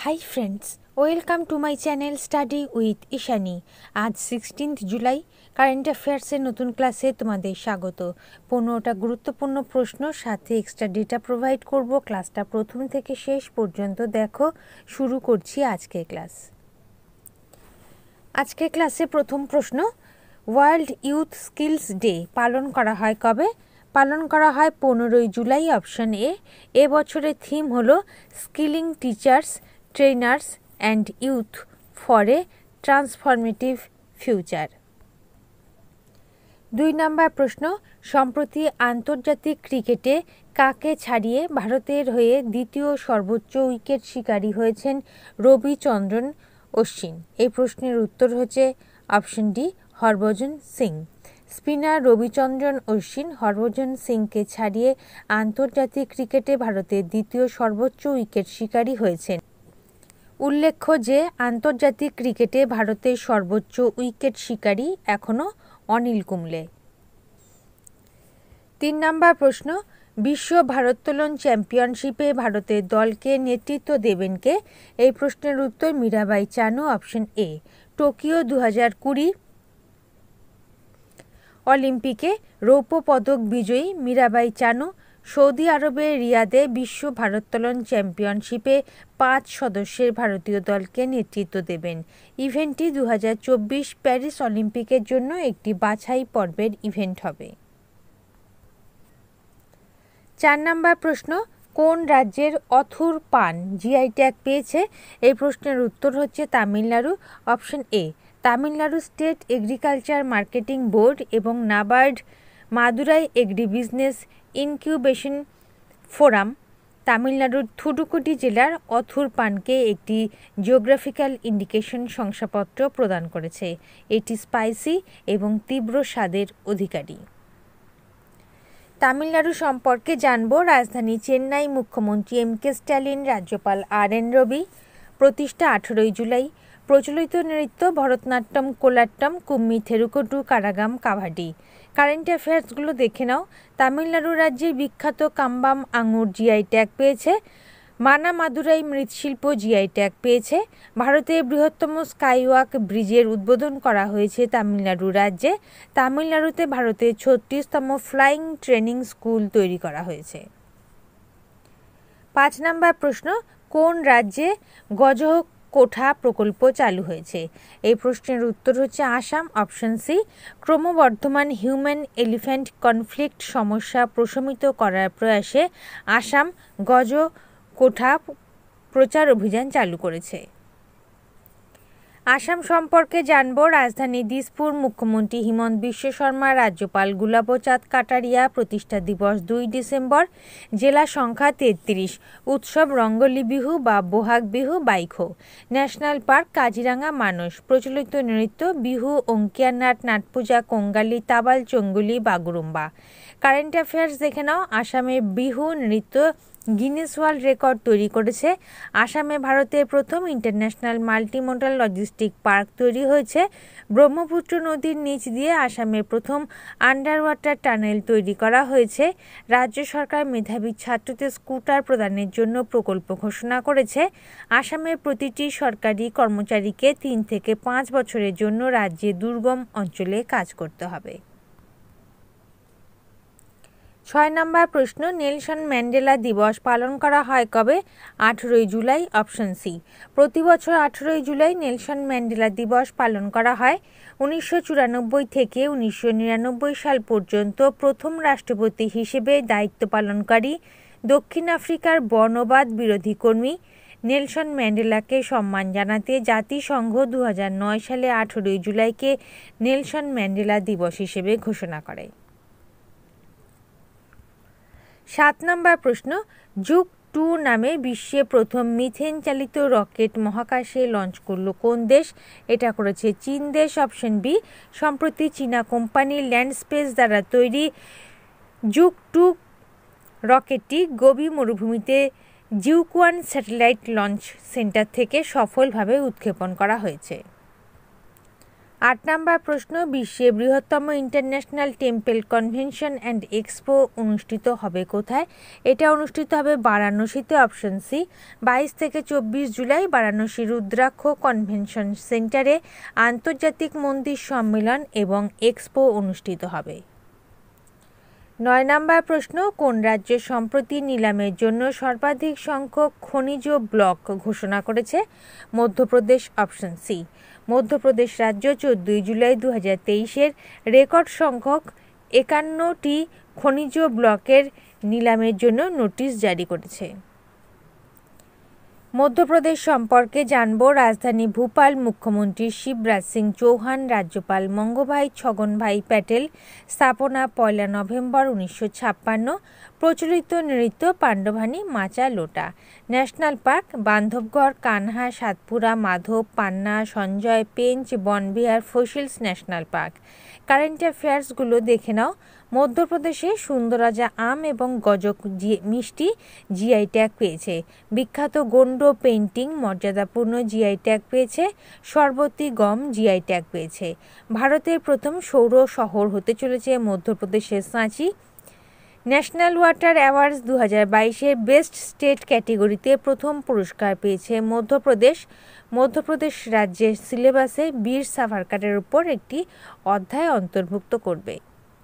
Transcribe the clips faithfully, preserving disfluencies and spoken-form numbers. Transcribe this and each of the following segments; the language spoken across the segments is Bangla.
High friends, welcome to my channel study with Ishani. আজ সিক্সটিন্থ জুলাই, কারেন্ট অ্যাফেয়ার্সের নতুন ক্লাসে তোমাদের স্বাগত। পনেরোটা গুরুত্বপূর্ণ প্রশ্ন সাথে এক্সট্রা ডেটা প্রোভাইড করব। ক্লাসটা প্রথম থেকে শেষ পর্যন্ত দেখো। শুরু করছি আজকের ক্লাস। আজকের ক্লাসে প্রথম প্রশ্ন, ওয়ার্ল্ড ইউথ স্কিলস ডে পালন করা হয় কবে? পালন করা হয় পনেরোই জুলাই, অপশন এ। এ বছরের থিম হলো skilling teachers, trainers and youth for a transformative future. দুই নম্বর প্রশ্ন, সম্প্রতি আন্তর্জাতিক ক্রিকেটে কাকে ছাড়িয়ে ভারতের হয়ে দ্বিতীয় সর্বোচ্চ উইকেট শিকারী হয়েছেন রবিচন্দ্রন অশ্বিন? এই প্রশ্নের উত্তর হচ্ছে option D, Harbhajan Singh. Spinner Ravichandran Ashwin Harbhajan সিংকে ছাড়িয়ে আন্তর্জাতিক ক্রিকেটে ভারতের দ্বিতীয় সর্বোচ্চ উইকেট শিকারী হয়েছেন। উল্লেখ্য যে আন্তর্জাতিক ক্রিকেটে ভারতের সর্বোচ্চ উইকেট শিকারী এখনও অনিল কুম্বলে। তিন নম্বর প্রশ্ন, বিশ্ব ভারোত্তোলন চ্যাম্পিয়নশিপে ভারতের দলকে নেতৃত্ব দেবেন কে? এই প্রশ্নের উত্তর Mirabai Chanu, option A. Tokyo দু হাজার কুড়ি অলিম্পিকে রৌপ্য পদক বিজয়ী মীরাবাই চানু সৌদি আরবের রিয়াদে বিশ্ব ভারোত্তোলন চ্যাম্পিয়নশিপে পাঁচ সদস্যের ভারতীয় দলকে নেতৃত্ব দেবেন। ইভেন্টটি দু হাজার চব্বিশ প্যারিস অলিম্পিকের জন্য একটি বাছাই পর্বের ইভেন্ট হবে। চার নম্বর প্রশ্ন, কোন রাজ্যের অথুর পান জিআই ট্যাগ পেয়েছে? এই প্রশ্নের উত্তর হচ্ছে Tamil Nadu, option A. Tamil Nadu state agriculture marketing board এবং NABARD Madurai agri business incubation forum তামিলনাড়ুর থুডুকুডি জেলার অথুর পানকে একটি জিওগ্রাফিক্যাল ইন্ডিকেশন শংসাপত্র প্রদান করেছে। এটি স্পাইসি এবং তীব্র স্বাদের অধিকারী। তামিলনাড়ু সম্পর্কে জানব। রাজধানী চেন্নাই, মুখ্যমন্ত্রী এম কে স্ট্যালিন, রাজ্যপাল আর এন রবি। প্রতিষ্ঠা আঠেরোই জুলাই। প্রচলিত নৃত্য ভরতনাট্যম, কোলাট্টম, কুম্মি, থেরুকোটু, কারাগাম, কাভাডি। কারেন্ট অ্যাফেয়ার্সগুলো দেখে নাও। তামিলনাড়ু রাজ্যের বিখ্যাত কাম্বাম আঙুর জিআই ট্যাগ পেয়েছে। মানা মাদুরাই মৃৎশিল্প জিআই ট্যাগ পেয়েছে। ভারতের বৃহত্তম স্কাইওয়াক ব্রিজের উদ্বোধন করা হয়েছে তামিলনাড়ু রাজ্যে। তামিলনাড়ুতে ভারতের ছত্রিশতম ফ্লাইং ট্রেনিং স্কুল তৈরি করা হয়েছে। পাঁচ নম্বর প্রশ্ন, কোন রাজ্যে গজ কোঠা প্রকল্প চালু হয়েছে? এই প্রশ্নের উত্তর হচ্ছে আসাম, অপশন সি। ক্রমবর্ধমান হিউম্যান এলিফ্যান্ট কনফ্লিক্ট সমস্যা প্রশমিত করার প্রয়াসে আসাম গজ কোঠা প্রচার অভিযান চালু করেছে। আসাম সম্পর্কে জানব। রাজধানী দিসপুর, মুখ্যমন্ত্রী হিমন্ত বিশ্ব শর্মা, রাজ্যপাল গুলাবচাঁদ কাটারিয়া। প্রতিষ্ঠা দিবস দুই ডিসেম্বর। জেলা সংখ্যা তেত্রিশ। উৎসব রঙ্গলি বিহু বা বোহাগ বিহু, বাইখো। National park Kaziranga, Manas. প্রচলিত নৃত্য বিহু, অঙ্কিয়া নাট, নাটপূজা, কঙ্গালি, তাবাল, চঙ্গুলি, বাগুরুম্বা। কারেন্ট অ্যাফেয়ার্স দেখে নাও। আসামে বিহু নৃত্য গিনেস ওয়ার্ল্ড রেকর্ড তৈরি করেছে। আসামে ভারতের প্রথম ইন্টারন্যাশনাল মাল্টিমোডাল লজিস্টিক পার্ক তৈরি হয়েছে। ব্রহ্মপুত্র নদীর নিচ দিয়ে আসামের প্রথম আন্ডার ওয়াটার টানেল তৈরি করা হয়েছে। রাজ্য সরকার মেধাবী ছাত্রদের স্কুটার প্রদানের জন্য প্রকল্প ঘোষণা করেছে। আসামের প্রতিটি সরকারি কর্মচারীকে তিন থেকে পাঁচ বছরের জন্য রাজ্যে দুর্গম অঞ্চলে কাজ করতে হবে। ছয় নম্বর প্রশ্ন, নেলসন ম্যান্ডেলা দিবস পালন করা হয় কবে? আঠেরোই জুলাই, অপশন সি। প্রতি বছর আঠেরোই জুলাই নেলসন ম্যান্ডেলা দিবস পালন করা হয়। উনিশশো চুরানব্বই থেকে উনিশশো নিরানব্বই সাল পর্যন্ত প্রথম রাষ্ট্রপতি হিসেবে দায়িত্ব পালনকারী দক্ষিণ আফ্রিকার বর্ণবাদ বিরোধী কর্মী নেলসন ম্যান্ডেলাকে সম্মান জানাতে জাতিসংঘ দু হাজার নয় সালে আঠেরোই জুলাইকে নেলসন ম্যান্ডেলা দিবস হিসেবে ঘোষণা করে। সাত নম্বর প্রশ্ন, জুক টু নামে বিশ্বে প্রথম মিথেন চালিত রকেট মহাকাশে লঞ্চ করল কোন দেশ? এটা করেছে চীন দেশ, অপশন বি। সম্প্রতি চীনা কোম্পানি ল্যান্ডস্পেস দ্বারা তৈরি জুক টু রকেটটি গোবি মরুভূমিতে জিউকুয়ান স্যাটেলাইট লঞ্চ সেন্টার থেকে সফলভাবে উৎক্ষেপণ করা হয়েছে। আট নম্বর প্রশ্ন, বিশ্বের বৃহত্তম international temple convention and expo অনুষ্ঠিত হবে কোথায়? এটা অনুষ্ঠিত হবে বারাণসীতে, অপশন সি। বাইশ থেকে চব্বিশ জুলাই বারাণসী রুদ্রাক্ষ কনভেনশন সেন্টারে আন্তর্জাতিক মন্দির সম্মেলন এবং এক্সপো অনুষ্ঠিত হবে। নয় নম্বর প্রশ্ন, কোন রাজ্য সম্প্রতি নিলামের জন্য সর্বাধিক সংখ্যক খনিজ ব্লক ঘোষণা করেছে? Madhya Pradesh, option C. মধ্যপ্রদেশ রাজ্য চোদ্দোই জুলাই দু হাজার তেইশের রেকর্ড সংখ্যক একান্নটি খনিজ ব্লকের নিলামের জন্য নোটিশ জারি করেছে। মধ্যপ্রদেশ সম্পর্কে জানব। রাজধানী ভোপাল, মুখ্যমন্ত্রী শিবরাজ সিং চৌহান, রাজ্যপাল মঙ্গভাই ছগনভাই প্যাটেল। স্থাপনা পয়লা নভেম্বর উনিশশো ছাপ্পান্ন। প্রচলিত নৃত্য পাণ্ডবানী মাচা লোটা। National park Bandhavgarh, Kanha, Satpura, Madhav, Panna, Sanjay, Pench, Vanvihar, fossils national park. Current অ্যাফেয়ার্সগুলো দেখে নাও। মধ্যপ্রদেশে সুন্দরাজা আম এবং গজক মিষ্টি জিআই ট্যাগ পেয়েছে। বিখ্যাত গন্ড পেইন্টিং মর্যাদাপূর্ণ জিআই ট্যাগ পেয়েছে। সরবতি গম জিআই ট্যাগ পেয়েছে। ভারতের প্রথম সৌর শহর হতে চলেছে মধ্যপ্রদেশের সাঁচি। ন্যাশনাল ওয়াটার অ্যাওয়ার্ডস দু হাজার বাইশের বেস্ট স্টেট ক্যাটেগরিতে প্রথম পুরস্কার পেয়েছে মধ্যপ্রদেশ। মধ্যপ্রদেশ রাজ্যের সিলেবাসে বীর সাভারকারের উপর একটি অধ্যায় অন্তর্ভুক্ত করবে।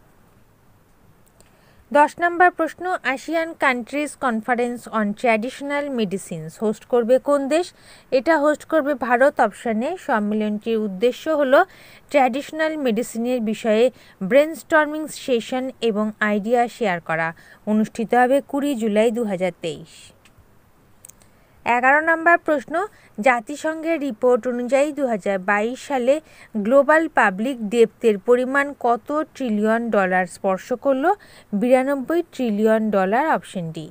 দশ নম্বর প্রশ্ন, ASEAN countries conference on traditional medicines host করবে কোন দেশ? এটা হোস্ট করবে ভারত, অপশানে। সম্মেলনটির উদ্দেশ্য হলো ট্র্যাডিশনাল মেডিসিনের বিষয়ে ব্রেনস্টর্মিং সেশন এবং আইডিয়া শেয়ার করা। অনুষ্ঠিত হবে কুড়ি জুলাই দু হাজার তেইশ। এগারো নম্বর প্রশ্ন, জাতিসংঘের রিপোর্ট অনুযায়ী দু হাজার বাইশ সালে গ্লোবাল পাবলিক ডেপ্থের পরিমাণ কত ট্রিলিয়ন ডলার স্পর্শ করল? বিরানব্বই ট্রিলিয়ন ডলার, অপশন ডি।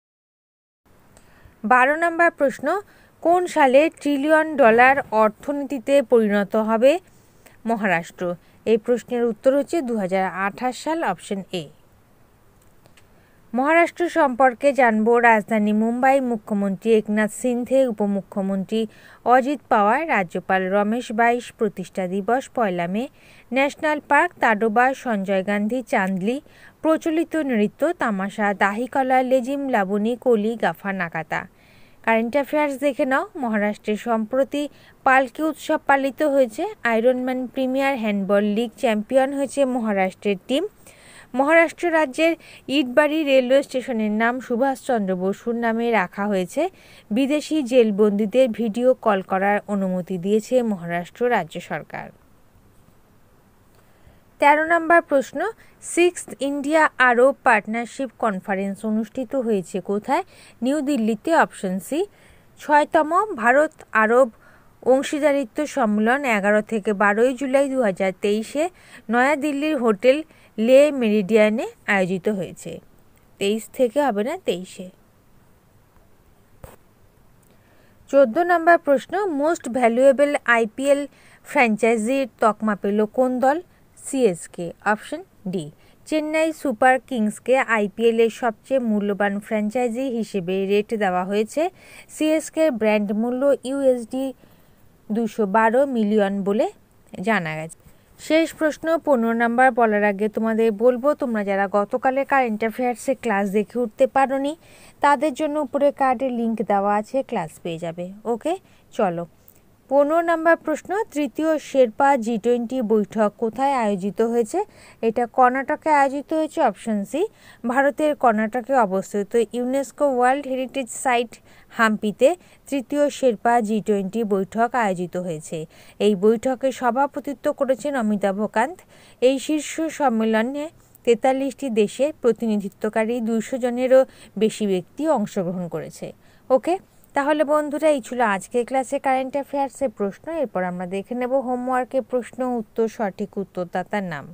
বারো নম্বর প্রশ্ন, কোন সালে ট্রিলিয়ন ডলার অর্থনীতিতে পরিণত হবে মহারাষ্ট্র? এই প্রশ্নের উত্তর হচ্ছে দু হাজার আঠাশ সাল, অপশন এ। মহারাষ্ট্র সম্পর্কে জানব। রাজধানী মুম্বাই, মুখ্যমন্ত্রী একনাথ সিন্ধে, উপমুখ্যমন্ত্রী অজিত পাওয়ার, রাজ্যপাল রমেশ বাইশ। প্রতিষ্ঠা দিবস পয়লা May. National park Tadoba, Sanjay Gandhi, Chandoli. প্রচলিত নৃত্য তামাশা, দাহিকলা, লেজিম, লাবণী, কলি, গাফা, নাকাতা। কারেন্ট অ্যাফেয়ার্স দেখে নাও। মহারাষ্ট্রে সম্প্রতি পালকি উৎসব পালিত হয়েছে। Ironman premier handball league champion হয়েছে মহারাষ্ট্রের টিম। মহারাষ্ট্র রাজ্যের ইটবাড়ি রেলওয়ে স্টেশনের নাম সুভাষচন্দ্র বসুর নামে রাখা হয়েছে। বিদেশি জেলবন্দীদের ভিডিও কল করার অনুমতি দিয়েছে মহারাষ্ট্র রাজ্য সরকার। তেরো নম্বর প্রশ্ন, sixth India Arab partnership conference অনুষ্ঠিত হয়েছে কোথায়? নিউ দিল্লিতে, অপশন সি। ছয়তম ভারত আরব অংশীদারিত্ব সম্মেলন এগারো থেকে বারোই জুলাই দু হাজার তেইশে নয়াদিল্লির হোটেল লে মেরিডিয়ানে আয়োজিত হয়েছে। তেইশ থেকে হবে না, তেইশে। চোদ্দ নম্বর প্রশ্ন, মোস্ট ভ্যালুয়েবল আইপিএল ফ্র্যাঞ্চাইজির তকমা পেল কোন দল? CSK, option D. Chennai super কিংসকে আইপিএলের সবচেয়ে মূল্যবান ফ্র্যাঞ্চাইজি হিসেবে রেট দেওয়া হয়েছে। সিএসকের ব্র্যান্ড মূল্য ইউএসডি দুশো বারো মিলিয়ন বলে জানা গেছে। শেষ প্রশ্ন পনেরো নাম্বার বলার আগে তোমাদের বলবো, তোমরা যারা গতকালে কারেন্ট অ্যাফেয়ার্সে ক্লাস দেখে উঠতে পারোনি তাদের জন্য উপরে কার্ডে লিঙ্ক দেওয়া আছে, ক্লাস পেয়ে যাবে। ওকে, চলো। পনেরো নাম্বার প্রশ্ন, তৃতীয় শেরপা জি টোয়েন্টি বৈঠক কোথায় আয়োজিত হয়েছে? এটা কর্ণাটকে আয়োজিত হয়েছে, অপশন সি। ভারতের কর্ণাটকে অবস্থিত ইউনেস্কো ওয়ার্ল্ড হেরিটেজ সাইট হাম্পিতে তৃতীয় শেরপা জি টোয়েন্টি বৈঠক আয়োজিত হয়েছে। এই বৈঠকে সভাপতিত্ব করেছেন অমিতাভ কান্ত। এই শীর্ষ সম্মেলনে তেতাল্লিশটি দেশের প্রতিনিধিত্বকারী দুইশো জনেরও বেশি ব্যক্তি অংশগ্রহণ করেছে। ওকে, তাহলে বন্ধুরা এই ছিল আজকের ক্লাসে কারেন্ট অ্যাফেয়ার্সের প্রশ্ন। এরপর আমরা দেখে নেব হোমওয়ার্কের প্রশ্ন উত্তর, সঠিক উত্তরদাতার নাম।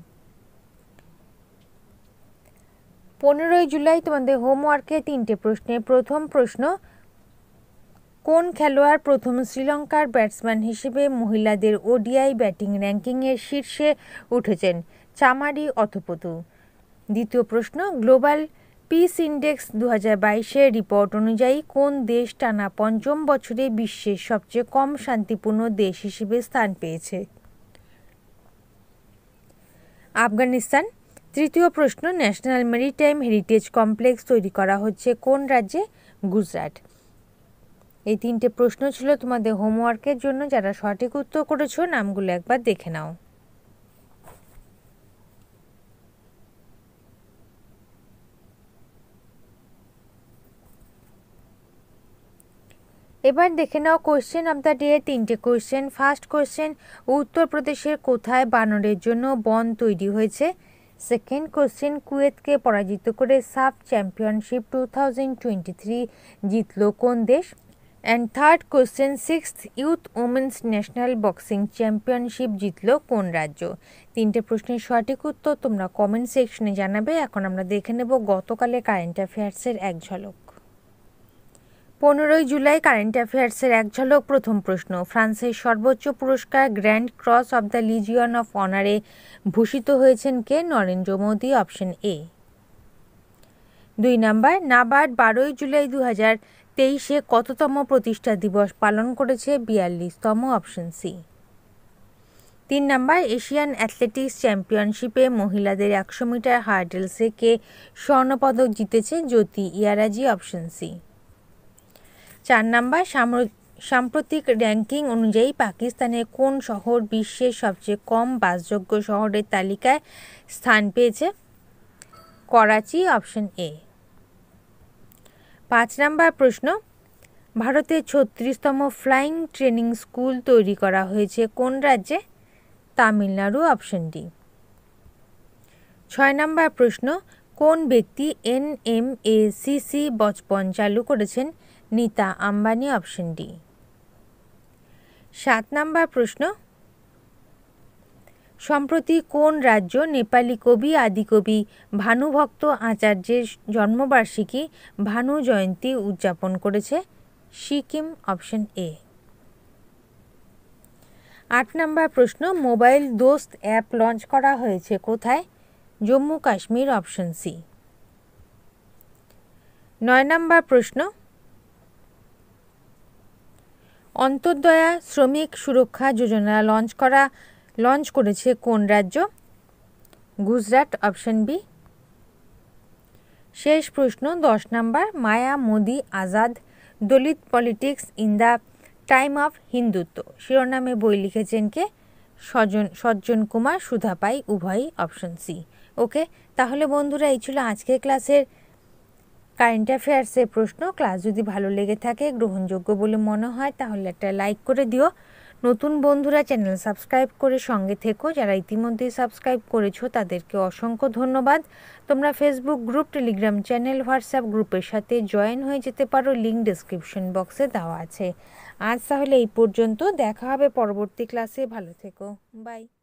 পনেরোই জুলাই তোমাদের হোমওয়ার্কে তিনটে প্রশ্নে প্রথম প্রশ্ন, কোন খেলোয়াড় প্রথম শ্রীলঙ্কার ব্যাটসম্যান হিসেবে মহিলাদের ওডিআই ব্যাটিং র্যাঙ্কিংয়ের শীর্ষে উঠেছেন? চামারি অথপতু। দ্বিতীয় প্রশ্ন, গ্লোবাল পিস ইন্ডেক্স দু হাজার বাইশের রিপোর্ট অনুযায়ী কোন দেশ টানা পঞ্চম বছরে বিশ্বের সবচেয়ে কম শান্তিপূর্ণ দেশ হিসেবে স্থান পেয়েছে? আফগানিস্তান। তৃতীয় প্রশ্ন, ন্যাশনাল মেরিটাইম হেরিটেজ কমপ্লেক্স তৈরি করা হচ্ছে কোন রাজ্যে? গুজরাট। এই তিনটে প্রশ্ন ছিল তোমাদের হোমওয়ার্কের জন্য। যারা সঠিক উত্তর করেছো নামগুলো একবার দেখে নাও। এবার দেখে নাও কোশ্চেন অফ দ্য ডে। তিনটে কোশ্চেন। ফার্স্ট কোশ্চেন, উত্তরপ্রদেশের কোথায় বানরের জন্য বন তৈরি হয়েছে? সেকেন্ড কোশ্চেন, কুয়েতকে পরাজিত করে SAFF championship two thousand twenty three জিতল কোন দেশ? And third question, sixth youth women's national boxing championship জিতল কোন রাজ্য? তিনটে প্রশ্নের সঠিক উত্তর তোমরা কমেন্ট সেকশনে জানাবে। এখন আমরা দেখে নেব গতকালে কারেন্ট অ্যাফেয়ার্সের এক ঝলক। পনেরোই জুলাই কারেন্ট অ্যাফেয়ার্সের এক ঝলক। প্রথম প্রশ্ন, ফ্রান্সের সর্বোচ্চ পুরস্কার grand cross of the legion of অনারে ভূষিত হয়েছেন কে? Narendra Modi, option A. দুই নাম্বার, নাবার্ড বারোই জুলাই দু হাজার তেইশে কততম প্রতিষ্ঠা দিবস পালন করেছে? বিয়াল্লিশতম, অপশন সি। তিন নাম্বার, এশিয়ান অ্যাথলেটিক্স চ্যাম্পিয়নশিপে মহিলাদের একশো মিটার হার্ডেলসে কে স্বর্ণপদক জিতেছে? Jyothi Yarraji, option C. চার নাম্বার, সাম্প্রতিক র্যাঙ্কিং অনুযায়ী পাকিস্তানের কোন শহর বিশ্বের সবচেয়ে কম বাসযোগ্য শহরের তালিকায় স্থান পেয়েছে? Karachi, option A. পাঁচ নাম্বার প্রশ্ন, ভারতের ছত্রিশতম ফ্লাইং ট্রেনিং স্কুল তৈরি করা হয়েছে কোন রাজ্যে? Tamil Nadu, option D. ছয় নাম্বার প্রশ্ন, কোন ব্যক্তি N M A C C Bachpan চালু করেছেন? Nita Ambani, option D. সাত নাম্বার প্রশ্ন, সম্প্রতি কোন রাজ্য নেপালি কবি আদিকবি ভানুভক্ত আচার্যের জন্মবার্ষিকী ভানু জয়ন্তী উদযাপন করেছে? Sikkim, option A. আট নাম্বার প্রশ্ন, মোবাইল দোস্ত অ্যাপ লঞ্চ করা হয়েছে কোথায়? Jammu Kashmir, option C. নয় নাম্বার প্রশ্ন, অন্তর্দয়া শ্রমিক সুরক্ষা যোজনা লঞ্চ করা লঞ্চ করেছে কোন রাজ্য? Gujarat, option B. শেষ প্রশ্ন, দশ number, Maya Modi Azad Dalit politics in the time of Hindutva শিরোনামে বই লিখেছেন কে? সজ্জন সজ্জন কুমার, সুধা পাই, উভয়ই, অপশন সি। ওকে, তাহলে বন্ধুরা এই ছিল আজকের ক্লাসের কারেন্ট অ্যাফেয়ার্সের প্রশ্ন। ক্লাস যদি ভালো লেগে থাকে, গ্রহণযোগ্য বলে মনে হয়, তাহলে একটা লাইক করে দিও। নতুন বন্ধুরা চ্যানেল সাবস্ক্রাইব করে সঙ্গে থেকো। যারা ইতিমধ্যেই সাবস্ক্রাইব করেছো তাদেরকে অসংখ্য ধন্যবাদ। তোমরা Facebook group, Telegram channel, WhatsApp গ্রুপের সাথে জয়েন হয়ে যেতে পারো, লিঙ্ক ডেসক্রিপশন বক্সে দেওয়া আছে। আজ তাহলে এই পর্যন্ত, দেখা হবে পরবর্তী ক্লাসে। ভালো থেকো, বাই।